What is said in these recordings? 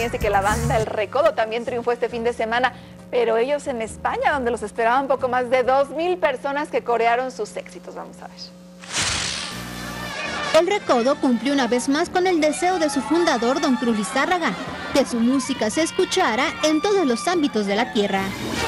Fíjense que la banda El Recodo también triunfó este fin de semana, pero ellos en España, donde los esperaban poco más de 2,000 personas que corearon sus éxitos. Vamos a ver. El Recodo cumplió una vez más con el deseo de su fundador, don Cruz Lizárraga, que su música se escuchara en todos los ámbitos de la tierra.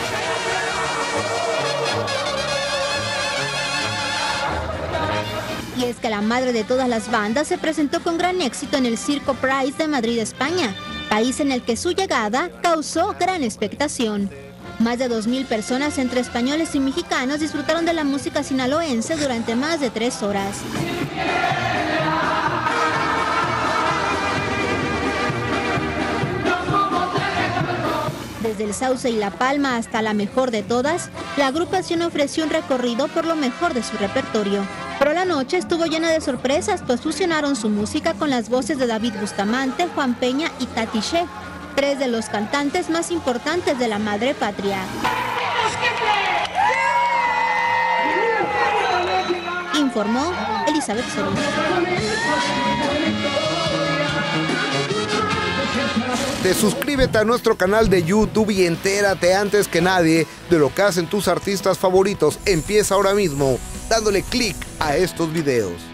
Y es que la madre de todas las bandas se presentó con gran éxito en el Circo Price de Madrid, España, país en el que su llegada causó gran expectación. Más de 2,000 personas entre españoles y mexicanos disfrutaron de la música sinaloense durante más de 3 horas. Desde el Sauce y La Palma hasta la mejor de todas, la agrupación ofreció un recorrido por lo mejor de su repertorio. Pero la noche estuvo llena de sorpresas, pues fusionaron su música con las voces de David Bustamante, Juan Peña y Tati Shea, 3 de los cantantes más importantes de la madre patria. Informó Elizabeth Soros. Suscríbete a nuestro canal de YouTube y entérate antes que nadie de lo que hacen tus artistas favoritos. Empieza ahora mismo dándole clic a estos videos.